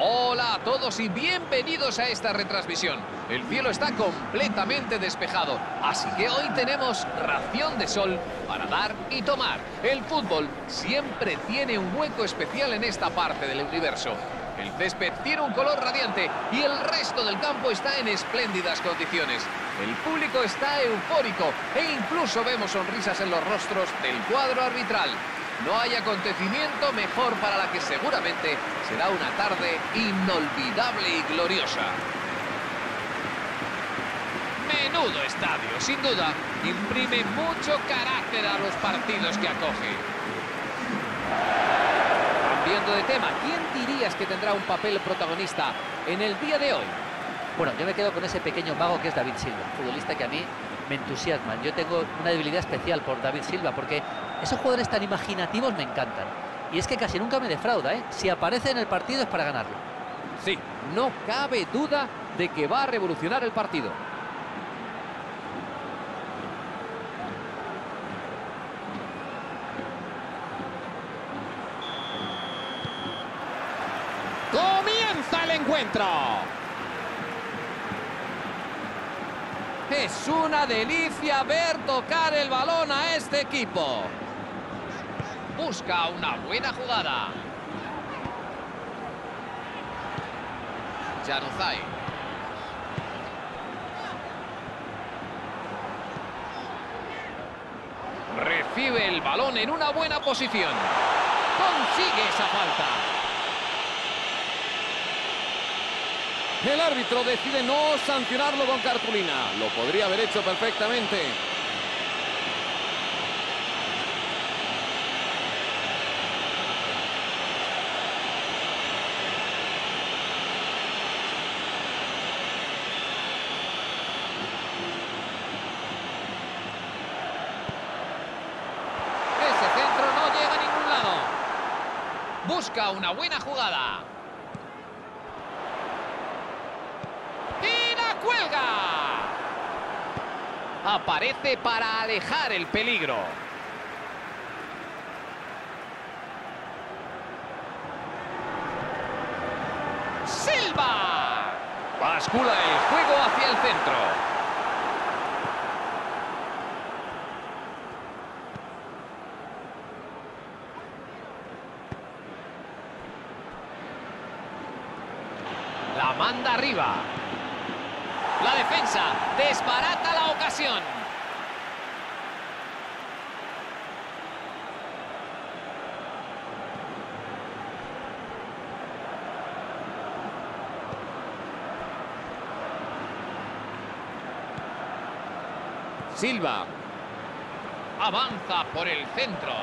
Hola a todos y bienvenidos a esta retransmisión. El cielo está completamente despejado, así que hoy tenemos ración de sol para dar y tomar. El fútbol siempre tiene un hueco especial en esta parte del universo. El césped tiene un color radiante y el resto del campo está en espléndidas condiciones. El público está eufórico e incluso vemos sonrisas en los rostros del cuadro arbitral. No hay acontecimiento mejor para la que seguramente será una tarde inolvidable y gloriosa. Menudo estadio, sin duda, imprime mucho carácter a los partidos que acoge. Cambiando de tema, ¿quién dirías que tendrá un papel protagonista en el día de hoy? Bueno, yo me quedo con ese pequeño mago que es David Silva, futbolista que a mí me entusiasman. Yo tengo una debilidad especial por David Silva porque esos jugadores tan imaginativos me encantan. Y es que casi nunca me defrauda, ¿eh? Si aparece en el partido es para ganarlo. Sí, no cabe duda de que va a revolucionar el partido. ¡Comienza el encuentro! Es una delicia ver tocar el balón a este equipo. Busca una buena jugada. Januzaj. Recibe el balón en una buena posición. Consigue esa falta. El árbitro decide no sancionarlo con cartulina. Lo podría haber hecho perfectamente. Ese centro no llega a ningún lado. Busca una buena jugada. ¡Cuelga! Aparece para alejar el peligro. ¡Silva! Bascula el juego hacia el centro. La manda arriba. La defensa desbarata la ocasión. Silva avanza por el centro.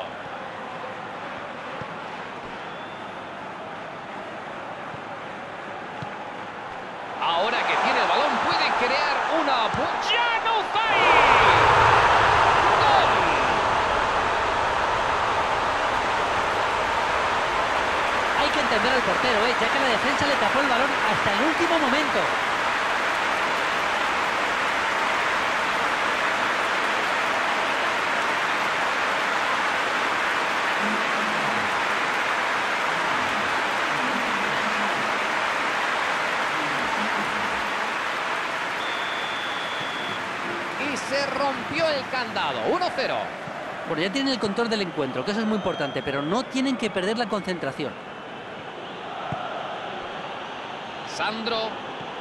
Ahora que tiene el balón puede crear una... ¡Januzaj! ¡Gol! Hay que entender al portero, ya que la defensa le tapó el balón hasta el último momento. Se rompió el candado, 1-0. Bueno, ya tienen el control del encuentro, que eso es muy importante, pero no tienen que perder la concentración. Sandro.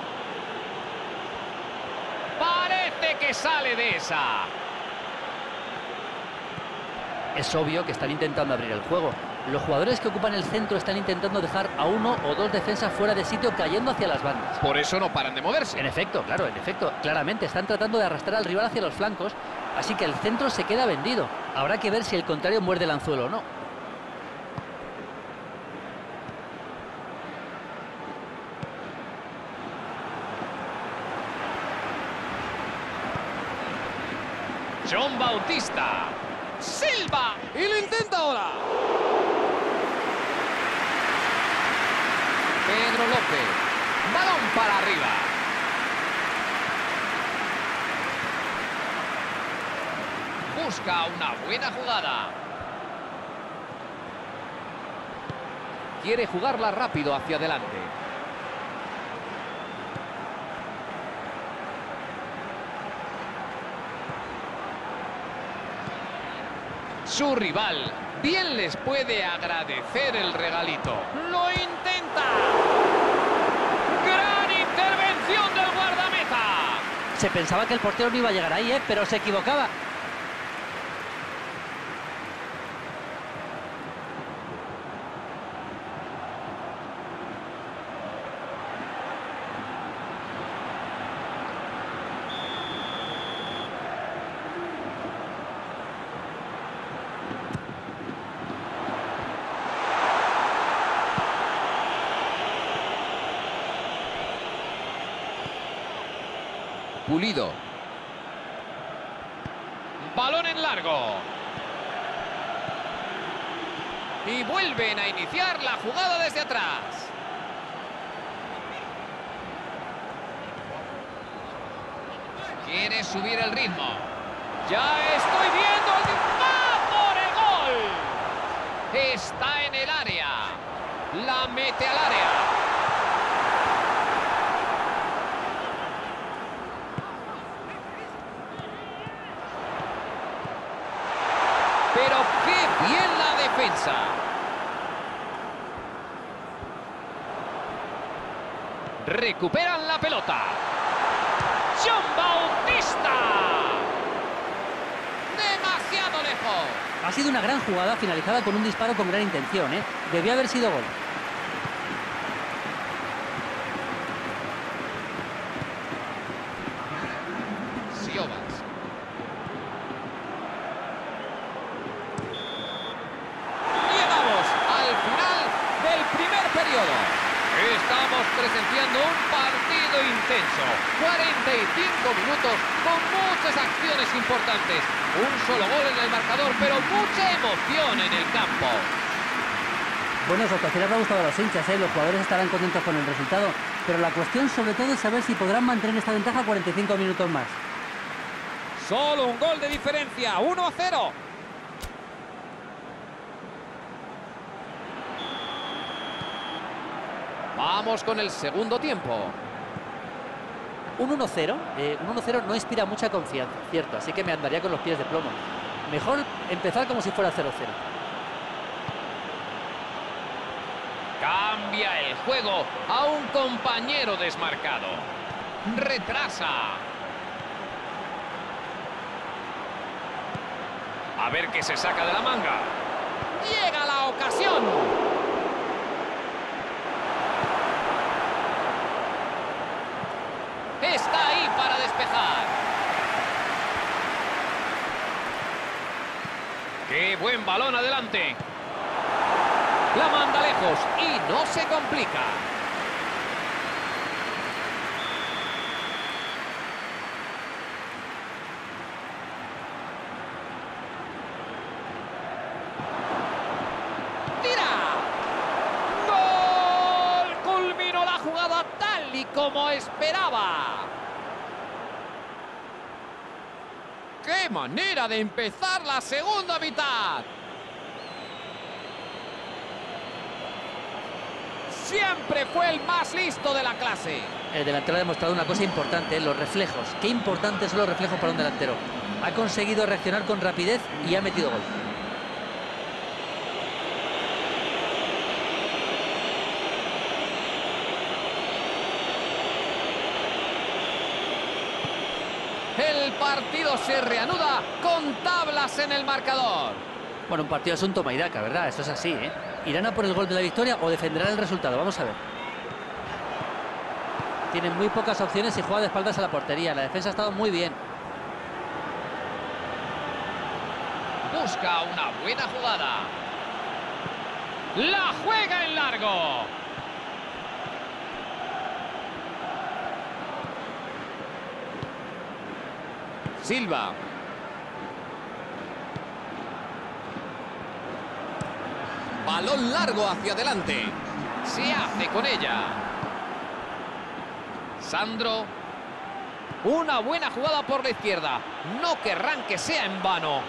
Parece que sale de esa. Es obvio que están intentando abrir el juego. Los jugadores que ocupan el centro están intentando dejar a uno o dos defensas fuera de sitio cayendo hacia las bandas. Por eso no paran de moverse. En efecto, claro, claramente están tratando de arrastrar al rival hacia los flancos, así que el centro se queda vendido. Habrá que ver si el contrario muerde el anzuelo o no. John Bautista. Silva. Y lo intenta ahora. Pedro López. Balón para arriba. Busca una buena jugada. Quiere jugarla rápido hacia adelante. Su rival bien les puede agradecer el regalito. ¡Lo intenta! ¡Gran intervención del guardameta! Se pensaba que el portero no iba a llegar ahí, pero se equivocaba. Pulido. Balón en largo. Y vuelven a iniciar la jugada desde atrás. Quiere subir el ritmo. Ya estoy viendo el... ¡Va por el gol! Está en el área. La mete al área. Pero qué bien la defensa. Recuperan la pelota. ¡John Bautista! Demasiado lejos. Ha sido una gran jugada finalizada con un disparo con gran intención, ¿eh? Debió haber sido gol. Estamos presenciando un partido intenso. 45 minutos con muchas acciones importantes. Un solo gol en el marcador, pero mucha emoción en el campo. Bueno, su actuación le ha gustado a los hinchas, ¿eh? Los jugadores estarán contentos con el resultado. Pero la cuestión sobre todo es saber si podrán mantener esta ventaja 45 minutos más. Solo un gol de diferencia, 1-0. Vamos con el segundo tiempo. Un 1-0 no inspira mucha confianza, cierto, así que me andaría con los pies de plomo. Mejor empezar como si fuera 0-0. Cambia el juego a un compañero desmarcado. Retrasa. A ver qué se saca de la manga. Llega la ocasión. Está ahí para despejar. ¡Qué buen balón adelante! La manda lejos y no se complica. ¡Tira! ¡Gol! Culminó la jugada tal y como esperaba. ¡Qué manera de empezar la segunda mitad! Siempre fue el más listo de la clase. El delantero ha demostrado una cosa importante, los reflejos. Qué importantes son los reflejos para un delantero. Ha conseguido reaccionar con rapidez y ha metido gol. El partido se reanuda con tablas en el marcador. Bueno, un partido es un toma y daca, ¿verdad? Eso es así, ¿eh? ¿Irán a por el gol de la victoria o defenderán el resultado? Vamos a ver. Tienen muy pocas opciones y juega de espaldas a la portería. La defensa ha estado muy bien. Busca una buena jugada. La juega en largo. Silva. Balón largo hacia adelante. Se hace con ella. Sandro. Una buena jugada por la izquierda. No querrán que sea en vano.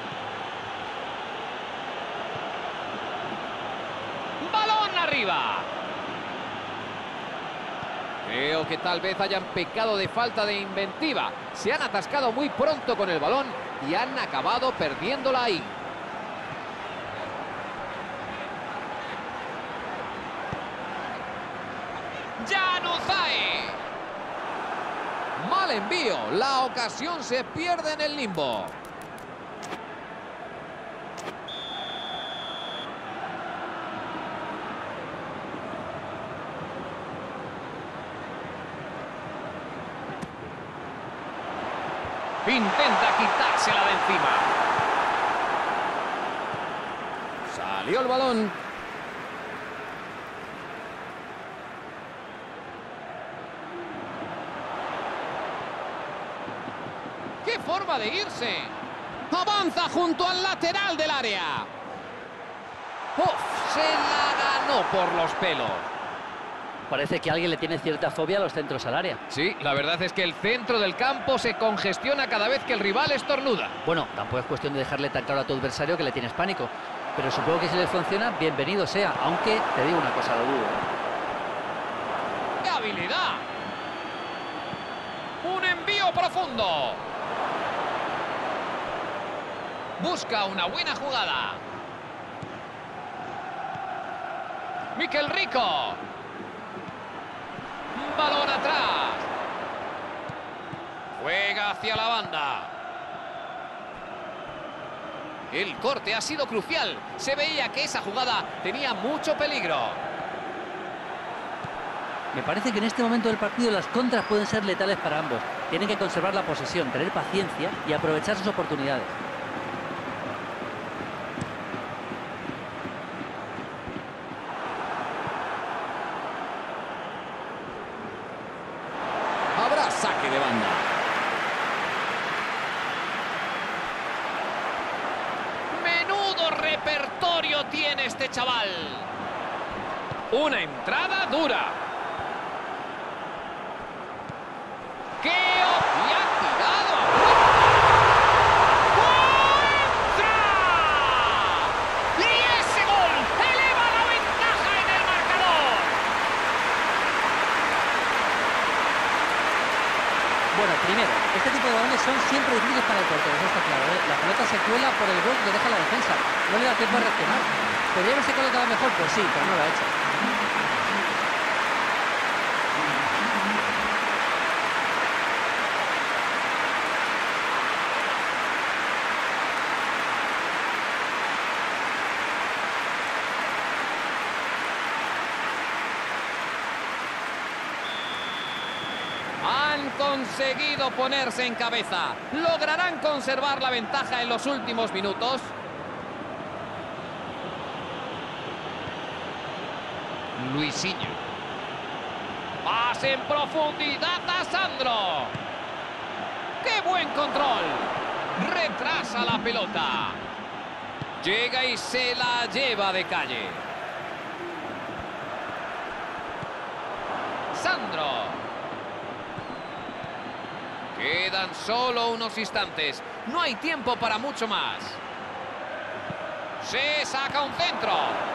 Balón arriba. Creo que tal vez hayan pecado de falta de inventiva. Se han atascado muy pronto con el balón y han acabado perdiéndola ahí. Januzaj. Mal envío. La ocasión se pierde en el limbo. Intenta quitársela de encima. Salió el balón. ¡Qué forma de irse! Avanza junto al lateral del área. ¡Uf! Se la ganó por los pelos. Parece que alguien le tiene cierta fobia a los centros al área. Sí, la verdad es que el centro del campo se congestiona cada vez que el rival estornuda. Bueno, tampoco es cuestión de dejarle tan claro a tu adversario que le tienes pánico. Pero supongo que si le funciona, bienvenido sea. Aunque, te digo una cosa, lo dudo. ¡Qué habilidad! ¡Un envío profundo! Busca una buena jugada. Mikel Rico. Balón atrás. Juega hacia la banda. El corte ha sido crucial. Se veía que esa jugada tenía mucho peligro. Me parece que en este momento del partido las contras pueden ser letales para ambos. Tienen que conservar la posesión, tener paciencia y aprovechar sus oportunidades. Habrá saque de banda. Menudo repertorio tiene este chaval. Una entrada dura. ¡Qué le ha tirado! ¡Entra! ¡Y ese gol eleva la ventaja en el marcador! Bueno, primero, este tipo de balones son siempre difíciles para el portero, eso está claro, ¿eh? La pelota se cuela por el gol que deja la defensa. No le da tiempo a reaccionar. ¿Podría haberse colocado mejor? Pues sí, pero no lo ha hecho. Han conseguido ponerse en cabeza. ¿Lograrán conservar la ventaja en los últimos minutos? Luisinho. Pase en profundidad a Sandro. ¡Qué buen control! Retrasa la pelota. Llega y se la lleva de calle. Sandro. Quedan solo unos instantes. No hay tiempo para mucho más. Se saca un centro.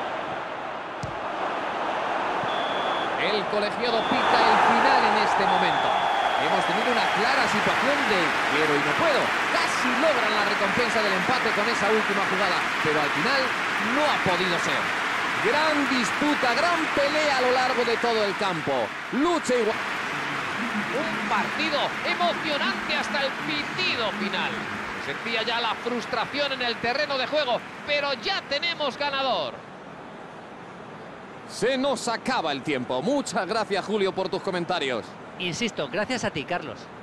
El colegiado pita el final en este momento. Hemos tenido una clara situación de quiero y no puedo. Casi logran la recompensa del empate con esa última jugada, pero al final no ha podido ser. Gran disputa, gran pelea a lo largo de todo el campo. Lucha igual. Un partido emocionante hasta el pitido final. Se sentía ya la frustración en el terreno de juego, pero ya tenemos ganador. Se nos acaba el tiempo. Muchas gracias, Julio, por tus comentarios. Insisto, gracias a ti, Carlos.